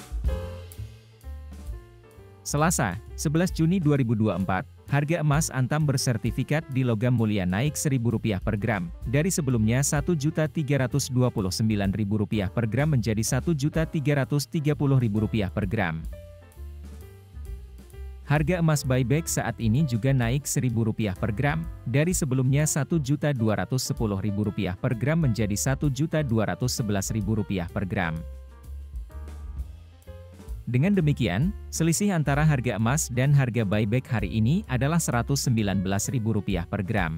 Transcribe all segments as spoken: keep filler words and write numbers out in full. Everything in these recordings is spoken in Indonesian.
Selasa, sebelas Juni dua ribu dua puluh empat, harga emas Antam bersertifikat di logam mulia naik seribu rupiah per gram, dari sebelumnya satu juta tiga ratus dua puluh sembilan ribu rupiah per gram menjadi satu juta tiga ratus tiga puluh ribu rupiah per gram. Harga emas buyback saat ini juga naik seribu rupiah per gram, dari sebelumnya satu juta dua ratus sepuluh ribu rupiah per gram menjadi satu juta dua ratus sebelas ribu rupiah per gram. Dengan demikian, selisih antara harga emas dan harga buyback hari ini adalah seratus sembilan belas ribu rupiah per gram.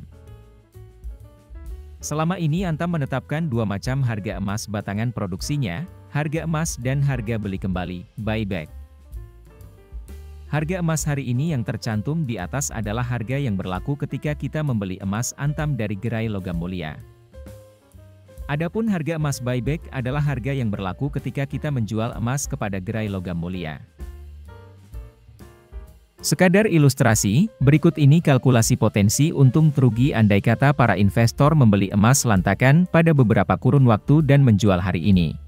Selama ini Antam menetapkan dua macam harga emas batangan produksinya, harga emas dan harga beli kembali, buyback. Harga emas hari ini yang tercantum di atas adalah harga yang berlaku ketika kita membeli emas Antam dari gerai logam mulia. Adapun harga emas buyback adalah harga yang berlaku ketika kita menjual emas kepada gerai logam mulia. Sekadar ilustrasi, berikut ini kalkulasi potensi untung rugi andai kata para investor membeli emas lantakan pada beberapa kurun waktu dan menjual hari ini.